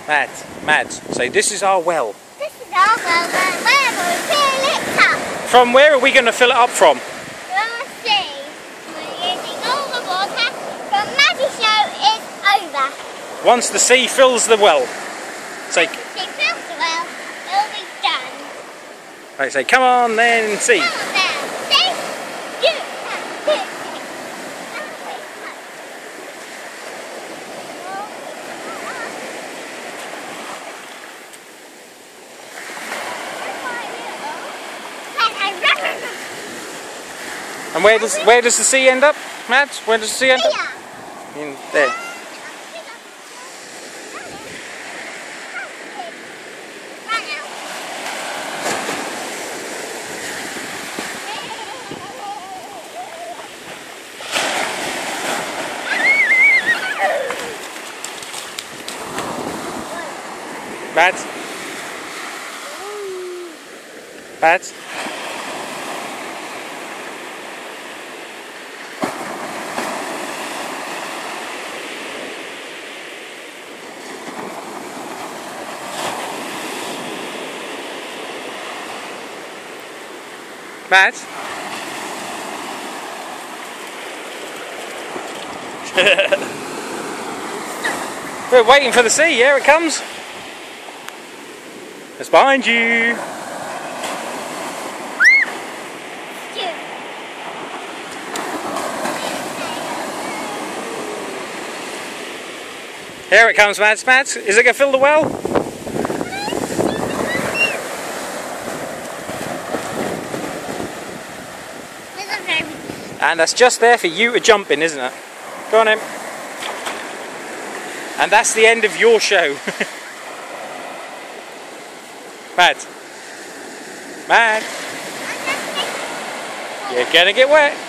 Mads, say this is our well. This is our well, and we're going to fill it up. From where are we going to fill it up from? From the sea. We're using all the water from Maddie's show is over. Once the sea fills the well. Say, Once the sea fills the well, it'll be done. right, say, come on then, see. Come on then, see? And where does the sea end up, Mads? Where does the sea end up? In there. Mads? Mads? Mads? We're waiting for the sea, here it comes. It's behind you. Here it comes, Mads. Mads, is it going to fill the well? And that's just there for you to jump in, isn't it? Go on in. And that's the end of your show. Mads. Mads. You're gonna get wet.